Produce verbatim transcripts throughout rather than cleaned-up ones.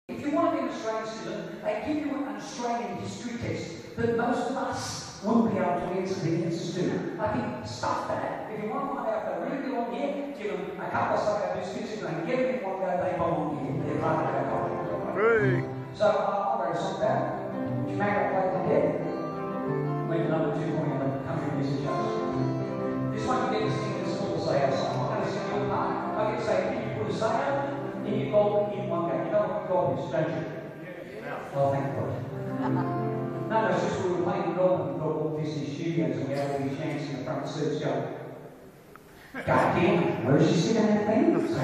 If you want to be an Australian citizen, they give you an Australian history test that most of us wouldn't be able to answer the answers to. I think, stuff that. If you want to find out if they really belong here, give them a couple of Soho biscuits. If they can get them in one go, they belong here. They're part of our culture. So uh, I wrote a song about it. Jamaica played the dead. Went to number two point on the country music charts. This one you get to sing this little Sao song. I'm going to sing your part. I get to say, can you put a Sao in your gold in one go? You know what gold is, don't you? Yeah. Well, thank God. No, no, it's just we were playing golf in the Walt Disney Studios and we had all these chants in the front seats going, God damn, where is she singing that thing? So,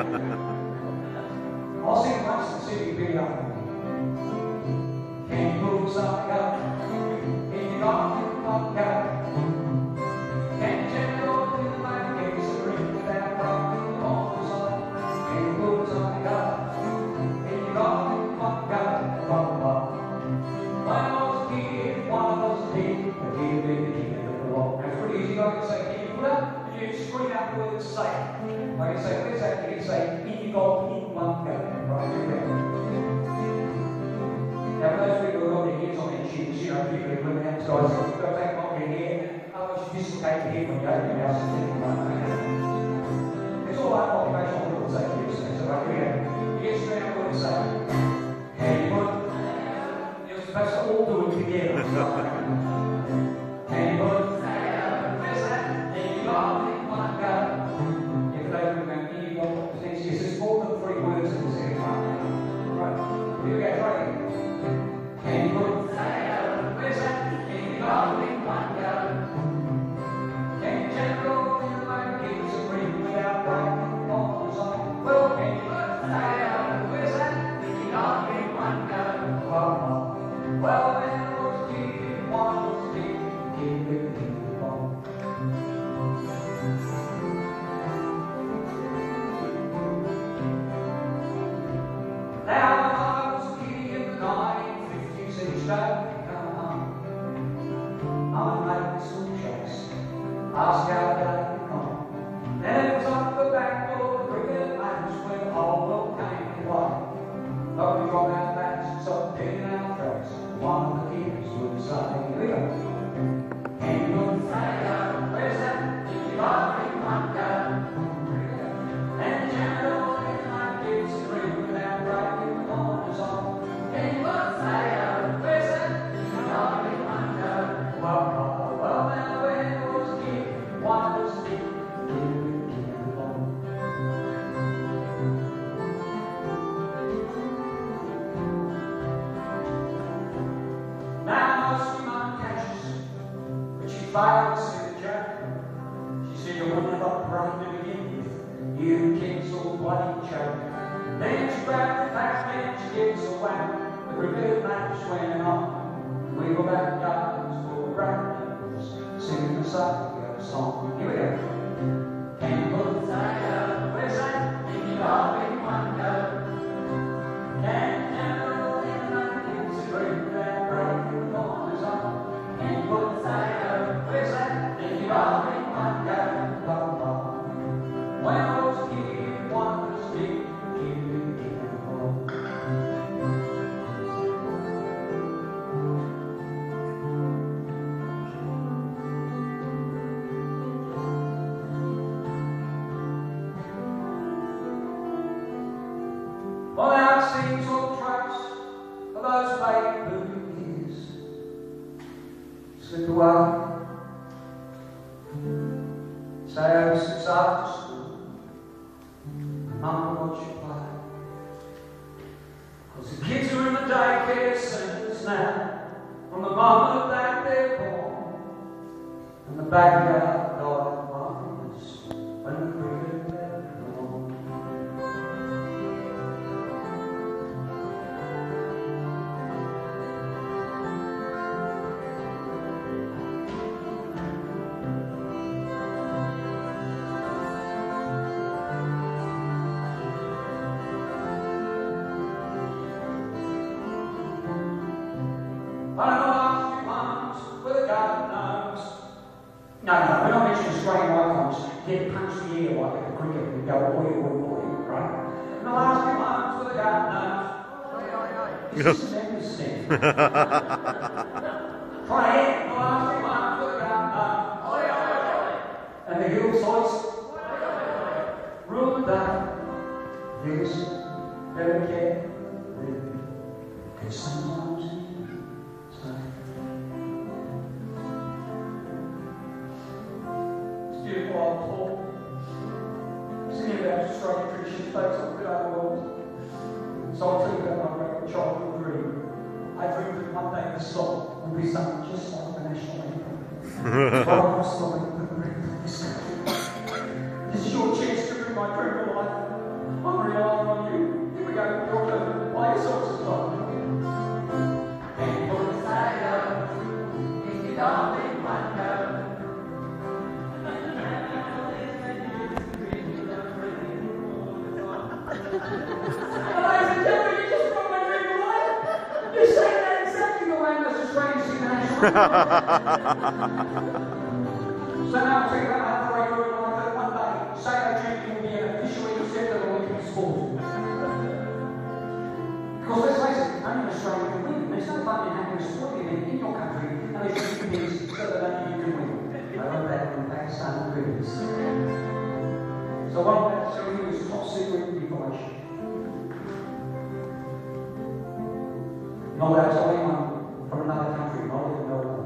I'll sing once and see if you pick it up. Can you move something up? Can you not get the fuck out? Can you check it over in the back? Can you scream without rocking on the sun? Can you move something up? Can you not get the fuck out? One of us here, one of us here, but here, baby, here, the law. That's pretty easy. I can say, can you put up? And you scream out the word say. I can say, where's that? You can say, in you go, in one go. Right, here we go. Now, for those people who have got their ears on their chins, you know, people who are out, guys, you've got to take off your hair, otherwise you dislocate your hair when you open your mouth and think, right? It's all like occupational rules, they do, so right, here we go. You get straight out what you say. Can you put? You're supposed to all do it together. Can you put? Where's that? Then you go, one go. You can open them, and you got the things, yes, there's more than three words in the second one. Right, here we go, try it. Can you put? Where's that? Can you go, one go. Can you check it all in the back? Give us a ring without breaking on the side. Well, can you put? Where's that? Can you go, one go. Well, then I was keeping one was keeping, keeping, keeping on. Now I was a kid in the nineteen fifties and each day would come home. I'd make this little chase, ask how the day would come. Then it was up the back door, the cricket match where the whole world came to play. But we got our bats and stopped digging our tracks. One of the kids would say, here we go. Can you put Sao? Where's that? Did you love me one go? And the general in my kids scream without breaking the corners on. Can you put Sao? Where's that? Did you love me one go? Well, well, well, now when I was a kid, one was a kid. Failed signature. She said, I wouldn't have upbraided to begin with. You kids all bloody choke. Then she grabbed the back and she gave us a whack. The cricket match went on. We were back gardens for the rabbits, singing the Sao song. Here we go. Can you put Sao? Where's that? Can you love me one go? Can you never in my kids agree that breaking corners on? Can you put Sao? Where's that? Then you love me one go, blah, blah. When I was a kid, one was big, kid, kid, well, now it seems all trace of those baby blue years slipped away. Sao sits after school, Mum will watch you play. Cause the kids are in the daycare centres now, from the moment that they're born. And the backyard died once when the cricket left the lawn. I don't know last few months with a garden gnomes. No, no, we're not mentioning Australian icons. Get punched the air like at the cricket and go, oi, oi, oi, right? In the last few months with a garden gnomes, It's just an endless thing. Try it. And the hillsides. Rule that. Yes. Never care. Because sometimes it's beautiful old talk. Singing about Australian tradition takes up the other world. So I'll tell you about my great childhood dream. I dreamed that one day the song would be sung just like the national anthem. Right across the length of the breadth of this country. This is your chance to bring my dream to life. I'm relying on you. Here we go, your turn. Play yourself some song. And put aside love, if you don't think one go. So now I'll take that out for a good life that one day sailor drinking will be an officially accepted Olympic sport. Because let's face it, only Australia can win. There's no fun in having a sporting event in your country and there's two things so that only you can win. I love that from Pakistan and Greece. So what I'm about to tell you is top secret information. Not allowed to tell anyone from another country, not even know them.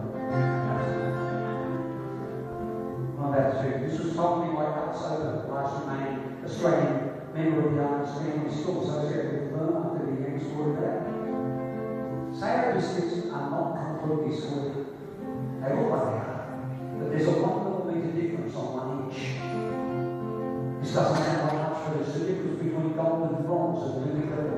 I'm about to. This was told me by Pat Drummond, last remaining Australian member of the Army's family, still associated with Lynne after the young story back. Sailor biscuits are not completely sweet. They look like they are, but there's a one millimetre difference on one inch. This doesn't sound like much, but it's the difference between gold and bronze at the limit level.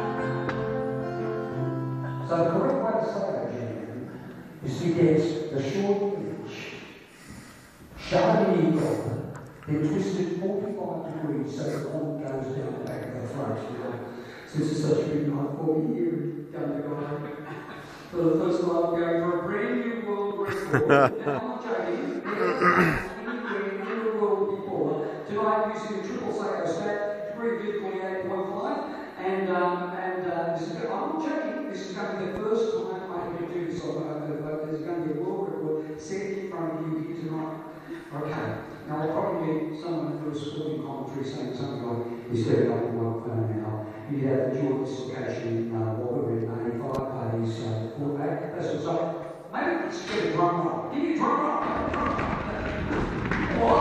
So the correct way to say that, gentlemen, is to get the short edge, shove it in your gold, then twist it forty-five degrees so the corn goes down the back of the throat. Since it's such a big night for me here, going to go for the first time, I'm going for a brand new world record. Now, I'm not joking, anywhere in the world before. Tonight, using a triple Sao stack, degree of difficulty eight point five, and, um, and uh, this is, I'm not joking. This is going to be the first time I can do this on uh, but there's going to be a world record set in front of you here tonight. Okay. Now I'll probably get someone for a sporting commentary saying something like, he's very up in one phone now. You have the joint dislocation uh, while we're in eighty-five parties, uh, quarterback. That's what's up. Maybe let's get a drum roll. Give me a drum roll. What?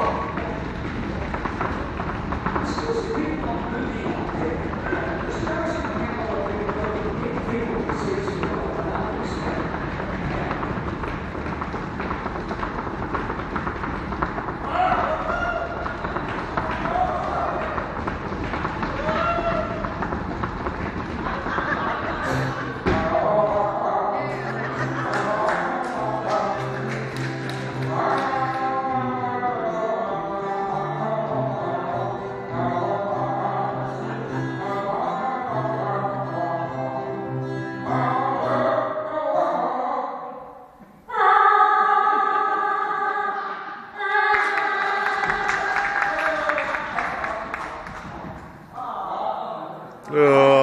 This is a big one movie out there. It's embarrassing to have a lot of people to see this. Oh.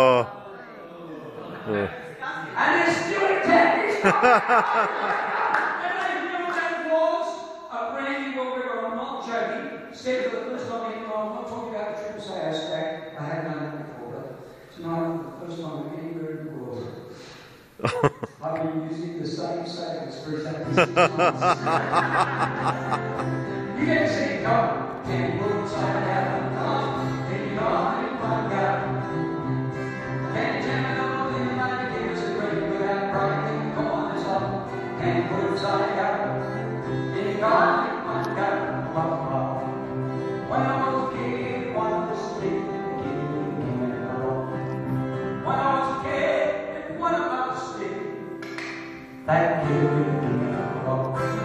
Yeah. And they're still attacking. And they knew that was a brand new world record. I'm not joking. Said for the first time in I'm not talking about the triple Sao stack. I had known that before, but tonight, for the first time anywhere in the world, I've been using the same savings for exactly six months. You get to see it go. Ten words I have come. Then you know I'm in one go. Can't tell me nothing like it gives a great without breaking corners up. Ten words I got. Then you know I'm in one go. When I was a kid, one was stick. When I was a kid, one of us stick. That kid,